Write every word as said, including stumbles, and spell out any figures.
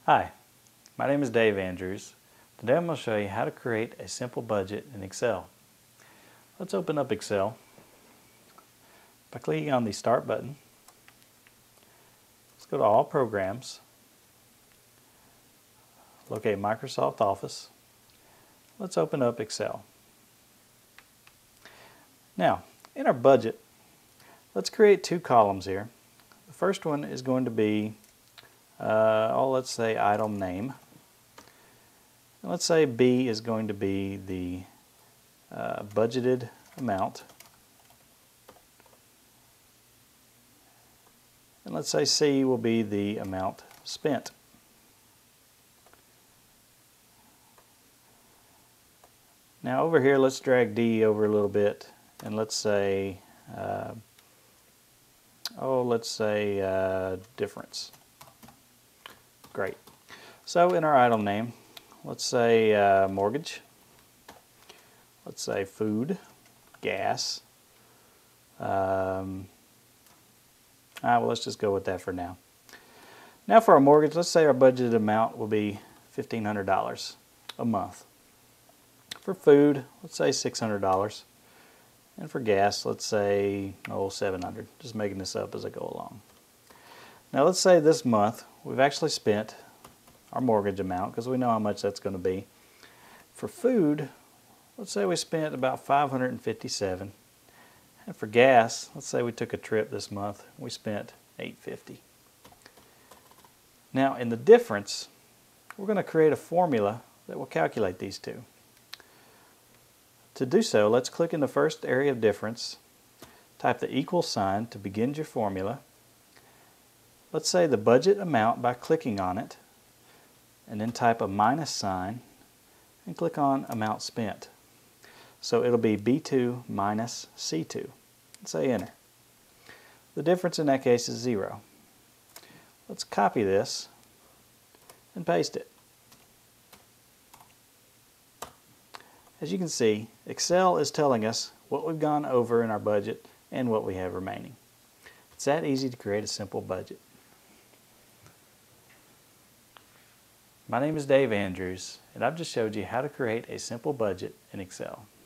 Hi, my name is Dave Andrews. Today I'm going to show you how to create a simple budget in Excel. Let's open up Excel by clicking on the Start button. Let's go to All Programs, locate Microsoft Office. Let's open up Excel. Now, in our budget, let's create two columns here. The first one is going to be, uh, oh, let's say item name. And let's say B is going to be the uh, budgeted amount. And let's say C will be the amount spent. Now over here, let's drag D over a little bit, and let's say, uh, oh, let's say uh, difference. Great. So in our item name, let's say uh, mortgage. Let's say food, gas. Um, all right, well, let's just go with that for now. Now for our mortgage, let's say our budgeted amount will be fifteen hundred dollars a month. For food, let's say six hundred dollars. And for gas, let's say, oh, seven hundred dollars. Just making this up as I go along. Now let's say this month we've actually spent our mortgage amount because we know how much that's going to be. For food, let's say we spent about five hundred fifty-seven dollars. And for gas, let's say we took a trip this month, we spent eight hundred fifty dollars. Now in the difference, we're going to create a formula that will calculate these two. To do so, let's click in the first area of difference, type the equal sign to begin your formula. Let's say the budget amount by clicking on it, and then type a minus sign and click on amount spent. So it'll be B two minus C two. Let's say enter. The difference in that case is zero. Let's copy this and paste it. As you can see, Excel is telling us what we've gone over in our budget and what we have remaining. It's that easy to create a simple budget. My name is Dave Andrews, and I've just showed you how to create a simple budget in Excel.